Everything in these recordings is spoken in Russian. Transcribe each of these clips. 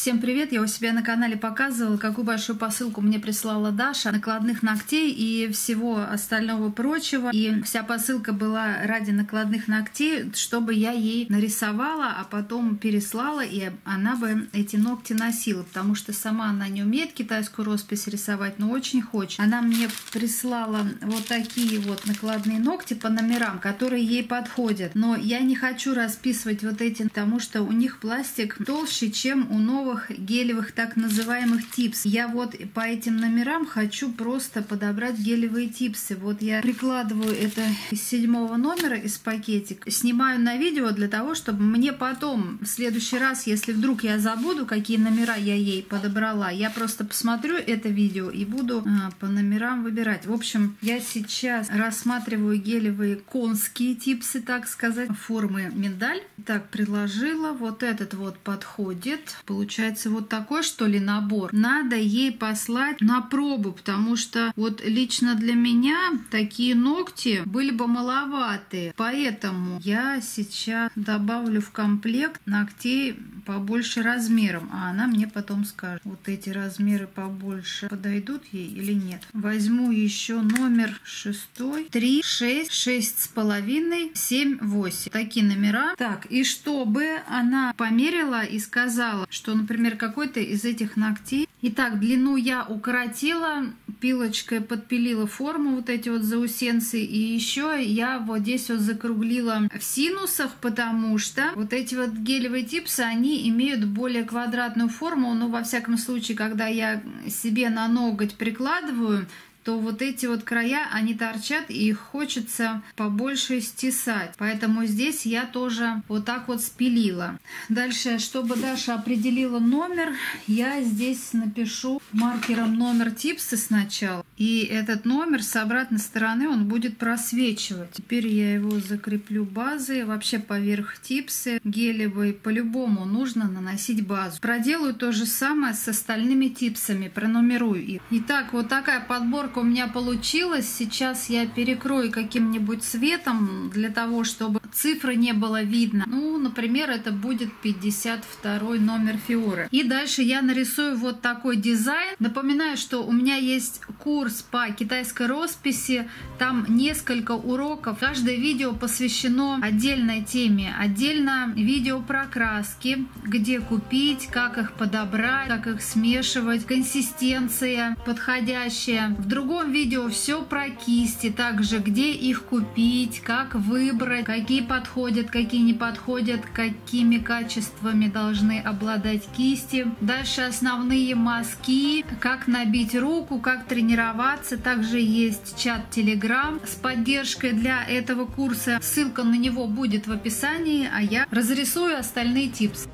Всем привет! Я у себя на канале показывала, какую большую посылку мне прислала Даша накладных ногтей и всего остального прочего. И вся посылка была ради накладных ногтей, чтобы я ей нарисовала, а потом переслала, и она бы эти ногти носила, потому что сама она не умеет китайскую роспись рисовать, но очень хочет. Она мне прислала вот такие вот накладные ногти по номерам, которые ей подходят. Но я не хочу расписывать вот эти, потому что у них пластик толще, чем у новых гелевых так называемых типс. Я вот по этим номерам хочу просто подобрать гелевые типсы. Вот я прикладываю это из 7 номера из пакетика, снимаю на видео для того, чтобы мне потом в следующий раз, если вдруг я забуду, какие номера я ей подобрала, я просто посмотрю это видео и буду по номерам выбирать. В общем, я сейчас рассматриваю гелевые конские типсы, так сказать, формы миндаль. Так, приложила. Вот этот вот подходит. Получается вот такой, что ли, набор. Надо ей послать на пробу, потому что вот лично для меня такие ногти были бы маловаты. Поэтому я сейчас добавлю в комплект ногтей побольше размером, а она мне потом скажет, вот эти размеры побольше подойдут ей или нет. Возьму еще номер 6, 3, 6, 6,5, 7, 8. Такие номера. Так, и чтобы она померила и сказала, что, например, какой-то из этих ногтей. Итак, длину я укоротила, пилочкой подпилила форму, вот эти вот заусенцы, и еще я вот здесь вот закруглила в синусах, потому что вот эти вот гелевые типсы, они имеют более квадратную форму, но во всяком случае, когда я себе на ноготь прикладываю, то вот эти вот края, они торчат, и их хочется побольше стесать. Поэтому здесь я тоже вот так вот спилила. Дальше, чтобы Даша определила номер, я здесь напишу маркером номер типса сначала. И этот номер с обратной стороны он будет просвечивать. Теперь я его закреплю базой. Вообще поверх типсы гелевой по-любому нужно наносить базу. Проделаю то же самое с остальными типсами, пронумерую их. Итак, вот такая подборка у меня получилась. Сейчас я перекрою каким-нибудь цветом для того, чтобы цифры не было видно. Ну, например, это будет 52 номер фиоры. И дальше я нарисую вот такой дизайн. Напоминаю, что у меня есть курс по китайской росписи. Там несколько уроков. Каждое видео посвящено отдельной теме. Отдельно видео про краски, где купить, как их подобрать, как их смешивать, консистенция подходящая. В другом видео все про кисти, также где их купить, как выбрать, какие подходят, какие не подходят, какими качествами должны обладать кисти. Дальше основные мазки, как набить руку, как тренироваться. Также есть чат Telegram с поддержкой для этого курса. Ссылка на него будет в описании, а я разрисую остальные типсы.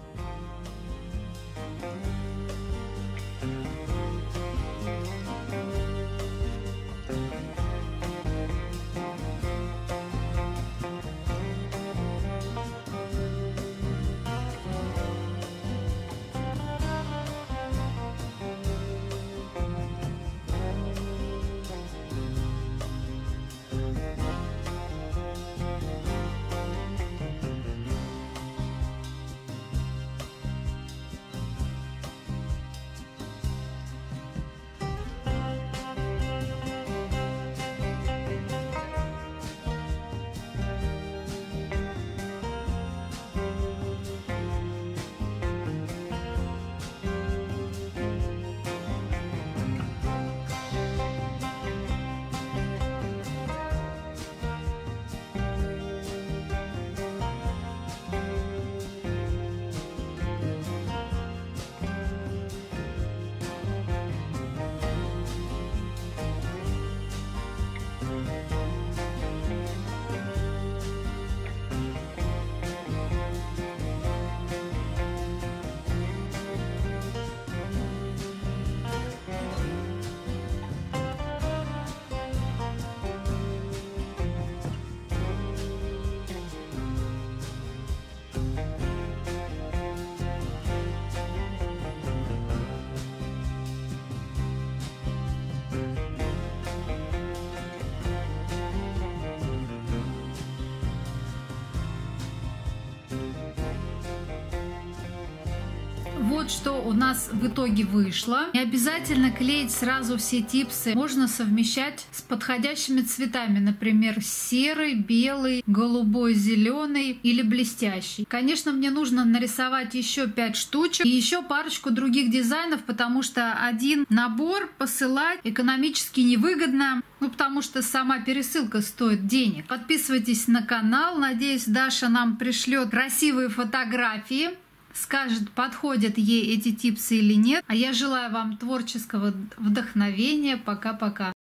вот что у нас в итоге вышло. Не обязательно клеить сразу все типсы. Можно совмещать с подходящими цветами. Например, серый, белый, голубой, зеленый или блестящий. Конечно, мне нужно нарисовать еще 5 штучек и еще парочку других дизайнов, потому что один набор посылать экономически невыгодно. Потому что сама пересылка стоит денег. Подписывайтесь на канал. Надеюсь, Даша нам пришлет красивые фотографии, скажет, подходят ей эти типсы или нет. А я желаю вам творческого вдохновения. Пока-пока.